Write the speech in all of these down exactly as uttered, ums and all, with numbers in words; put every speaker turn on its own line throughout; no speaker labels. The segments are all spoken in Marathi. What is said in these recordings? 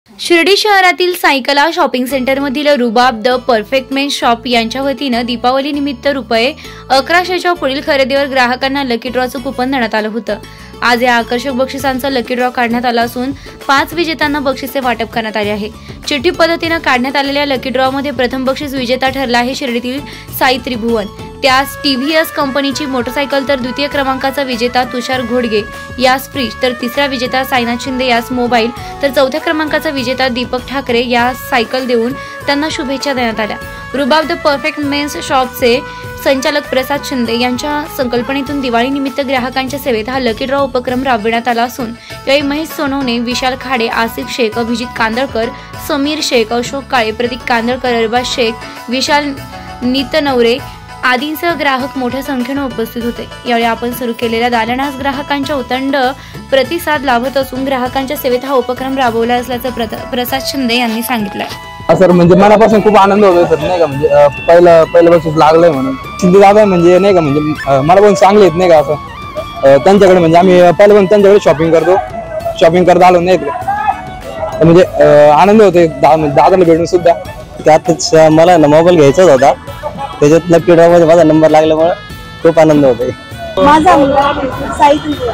शिर्डी शहरातील सायकला शॉपिंग सेंटरमधील रुबाब द परफेक्ट मेन शॉप यांच्या वतीनं दीपावली निमित्त रुपये अकराशेच्या पुढील खरेदीवर ग्राहकांना लकी ड्रॉचं कुपन देण्यात आलं होतं। आज या आकर्षक बक्षिसांचा लकी ड्रॉ काढण्यात आला असून पाच विजेत्यांना बक्षिसे वाटप करण्यात आले आहे। चिठ्ठी पद्धतीने काढण्यात आलेल्या लकी ड्रॉ मध्ये प्रथम बक्षीस विजेता ठरला आहे शिर्डीतील साई त्रिभुवन, त्यास टीव्हीएस कंपनीची मोटरसायकल, तर द्वितीय क्रमांकाचा विजेता तुषार घोडगे यास फ्रीज, तर तिसरा विजेता साईनाथ शिंदे यास मोबाईल, तर चौथ्या क्रमांकाचा विजेता दीपक ठाकरे यास सायकल देऊन त्यांना शुभेच्छा देण्यात आल्या। रुबाब द परफेक्ट मेन्स शॉपचे संचालक प्रसाद शिंदे यांच्या संकल्पनेतून दिवाळी निमित्त ग्राहकांच्या सेवेत हा लकी ड्रॉ उपक्रम राबविण्यात आला असून यावेळी महेश सोनवणे, विशाल खाडे, आसिफ शेख, अभिजित कांदळकर, समीर शेख, अशोक काळे, प्रतीक कांदळकर, अरबाज शेख, विशाल नितनवरे आदींसह ग्राहक मोठ्या संख्येने उपस्थित होते। यावेळी आपण सुरू केलेल्या दालनास ग्राहकांच्या उतंड प्रतिसाद लाभत असून ग्राहकांच्या सेवेत हा उपक्रम राबवला असल्याचं प्रसाद शिंदे यांनी सांगितलं।
सर म्हणजे मनापासून खूप आनंद होतोय सर, नाही का, म्हणजे पहिलं पहिलं बक्षीस लागलंय म्हणून शिंदे दादा म्हणजे नाही का, म्हणजे मला पण चांगले आहेत नाही का, असं त्यांच्याकडे म्हणजे आम्ही पहिलं पण त्यांच्याकडे शॉपिंग करतो शॉपिंग करत आलो नाही म्हणजे आनंद होतोय दादाला भेटून सुद्धा।
त्यातच मला ना मोबाईल घ्यायचाच होता, त्याच्यात लकी ड्रॉ मध्ये माझा नंबर लागल्यामुळे खूप आनंद होतोय।
माझा मुलगा साई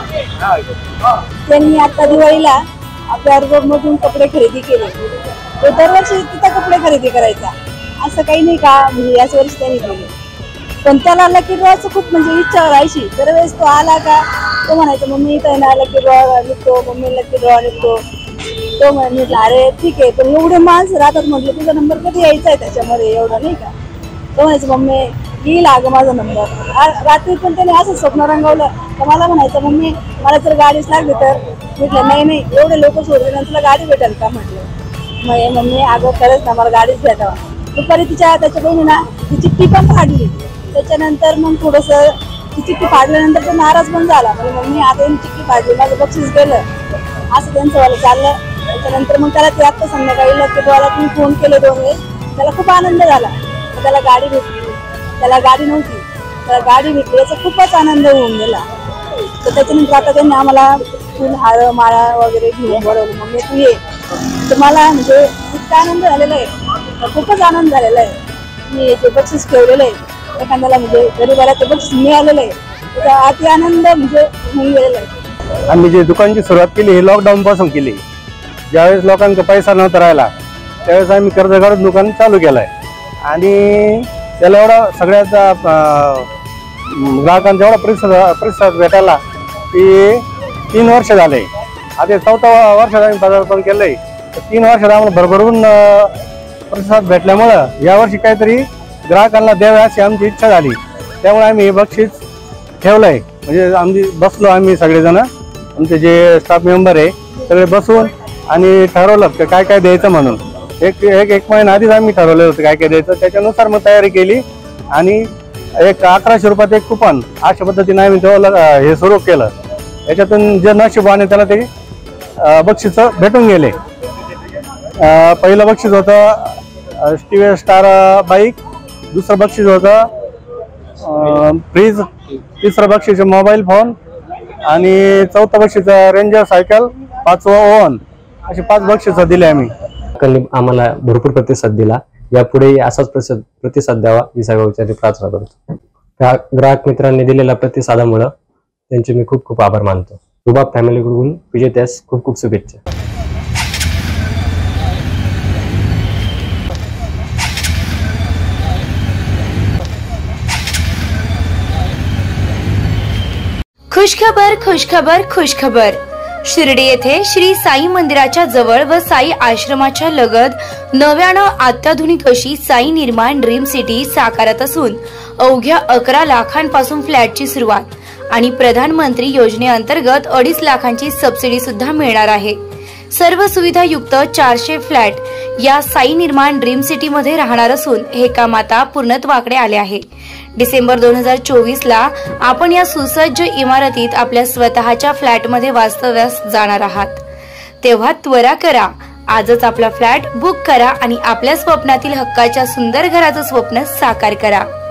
त्यांनी आता दिवाळीला आपल्या अर्बमधून कपडे खरेदी केले, तो दरवर्षी तिथे कपडे खरेदी करायचा, असं काही नाही का, म्हणजे याच वर्षी त्यांनी केले, पण त्याला लकी ड्रॉचं खूप म्हणजे इच्छा राहायची। दरवेळेस तो आला का तो म्हणायचा मम्मी इथं ना लकी ड्रॉ निघतो, मम्मी लकी ड्रॉ निघतो, तो म्हटलं अरे ठीक आहे, पण एवढे माणसं राहतात म्हटलं तुझा नंबर कधी यायचा आहे त्याच्यामध्ये एवढं नाही का, तो म्हणायचं मम्मी येईल अगं माझा नंबर। रात्री पण त्याने असं स्वप्न रंगवलं तर मला म्हणायचं मम्मी मला जर गाडीच लागली तर, म्हटलं नाही नाही एवढे लोक सोडले तुला गाडी भेटेल का, म्हटलं मग मम्मी अगं खरंच ना मला गाडीच भेटावा। दुपारी तिच्या त्याच्या बहिणीना ती चिठ्ठी पण फाडली, त्याच्यानंतर मग थोडंसं ती चिठ्ठी फाडल्यानंतर तो नाराज पण झाला, म्हणजे मम्मी आता यांनी चिठ्ठी फाडली माझं बक्षीस गेलं, असं त्यांचं वाला चाललं। त्याच्यानंतर मग त्याला ते आत्ता संध्याकाळी लकी ड्रॉला तुम्ही फोन केले दोन वेळेस, त्याला खूप आनंद झाला, त्याला गाडी भेटली, त्याला गाडी नव्हती त्याला गाडी भेटली, याचा खूपच आनंद होऊन गेला। तर त्याच्यानंतर आता त्यांनी आम्हाला फुल हार माळा वगैरे घेऊन बोलवलं, मम्मी तू ये, तर मला म्हणजे इतका आनंद झालेला आहे, खूपच आनंद झालेला आहे। मी जे बक्षीस ठेवलेलं आहे एखाद्याला म्हणजे गरीबाला ते बक्षीस मिळालेलं आहे, त्याचा अति आनंद म्हणजे होऊन गेलेला आहे।
आम्ही जे दुकानची सुरुवात केली हे लॉकडाऊन पासून केली, ज्यावेळेस लोकांचा पैसा नव्हता राहिला त्यावेळेस आम्ही कर्ज काढून दुकान चालू केलंय आणि त्याला एवढा सगळ्याचा ग्राहकांचा एवढा प्रतिसाद प्रतिसाद भेटायला की तीन वर्ष झाले, आता चौथा वर्षात आम्ही पदार्पण केलंय, तर तीन वर्षात आम्हाला भरभरून प्रतिसाद भेटल्यामुळं यावर्षी काहीतरी ग्राहकांना द्यावे अशी आमची इच्छा झाली, त्यामुळे आम्ही हे बक्षीस ठेवलंय। म्हणजे आम्ही बसलो आम्ही सगळेजण आमचे जे स्टाफ मेंबर आहे सगळे बसून आणि ठरवलं की काय काय द्यायचं म्हणून, एक एक एक महिना आधीच आम्ही ठरवलं होतं काय काय द्यायचं, त्याच्यानुसार मग तयारी केली आणि एक अकराशे रुपयात एक कुपन अशा पद्धतीने आम्ही तेव्हा हे सुरू केलं। याच्यातून जे नशिबाने त्याला ते बक्षीस भेटून गेले। पहिलं बक्षीस होतं टीव्हीएस स्टार बाईक, दुसरं बक्षीस होतं फ्रीज, तिसरं बक्षीस मोबाईल फोन आणि चौथं बक्षीस रेंजर सायकल, पाचवं ओव्हन, असे पाच बक्षीस दिले आम्ही।
आम्हाला भरपूर प्रतिसाद दिला, यापुढे असाच प्रतिसाद द्यावा ही सगळ्यांची प्रार्थना करतो। ग्राहक मित्रांनी दिलेल्या प्रतिसादामुळे त्यांचे मी खूप खूप आभार मानतो। रुबाब फॅमिलीकडून विजेत्यास खूप खूप शुभेच्छा।
खुशखबर खुशखबर खुशखबर शिर्डी येथे श्री साई मंदिराच्या जवळ व साई आश्रमाच्या लगत नव्यानं अत्याधुनिक अशी साई निर्माण ड्रीम सिटी साकारत असून अवघ्या अकरा लाखांपासून फ्लॅटची सुरुवात आणि प्रधानमंत्री योजनेअंतर्गत अडीच लाखांची सबसिडी सुद्धा मिळणार आहे। सर्व सुविधा युक्त चारशे फ्लॅट या साई निर्माण ड्रीम सिटी मध्ये राहणार असून हे काम आता पूर्णत्वाकडे आले आहे। डिसेंबर दोन हजार चोवीस ला आपण या सुसज्ज इमारतीत आपल्या स्वतःच्या फ्लॅट मध्ये वास्तव्यास जाणार आहात, तेव्हा त्वरा करा, आजच आपला फ्लॅट बुक करा आणि आपल्या स्वप्नातील हक्काच्या सुंदर घराचं स्वप्न साकार करा।